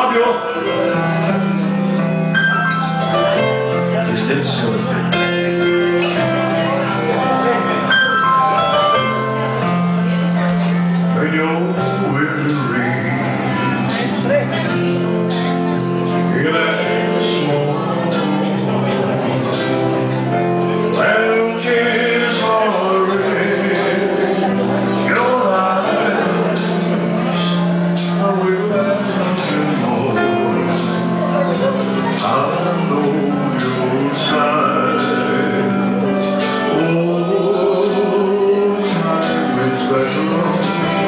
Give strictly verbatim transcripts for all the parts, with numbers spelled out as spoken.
Fabio. And you're in the rain, feel that smoke, and tears are red. Your eyes are without more. I know your silence. Oh, time is better.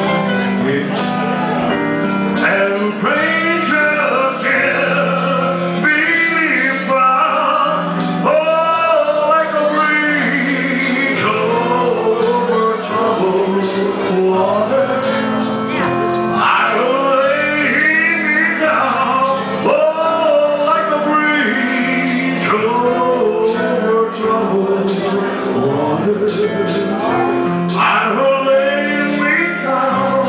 And preachers can be found, oh, like a breeze over troubled water. I will lay me down, oh, like a breeze over troubled water. I will lay me down.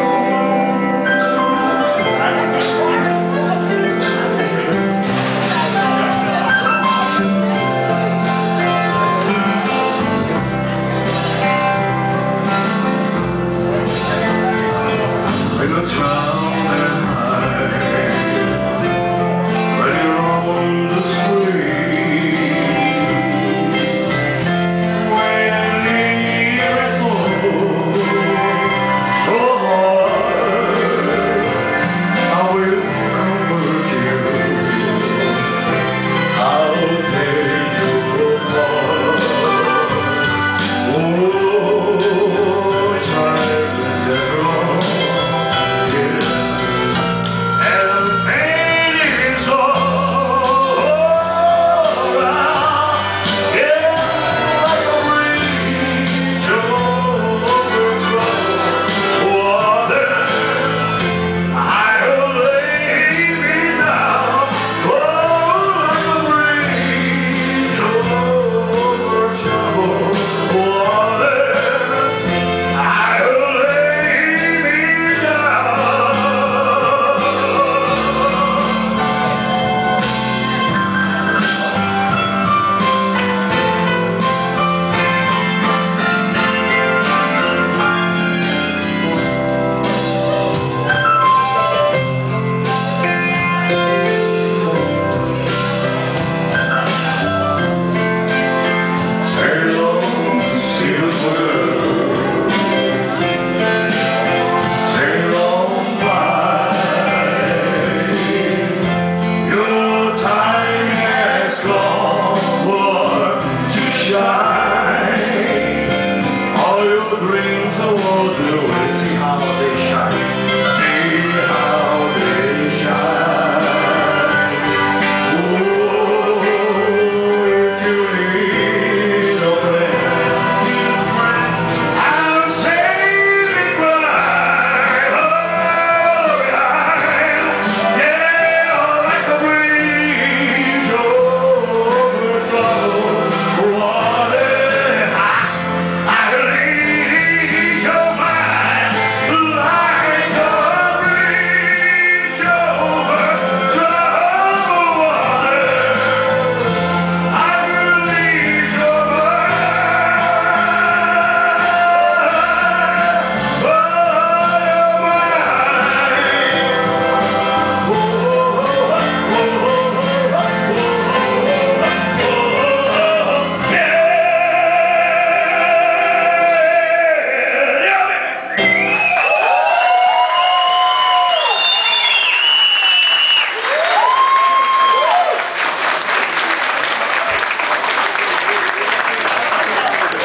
In the town at night, when you're on the street, when it falls so hard, I will comfort you. I'll take you apart. Oh, time is never long. All your dreams are washed away.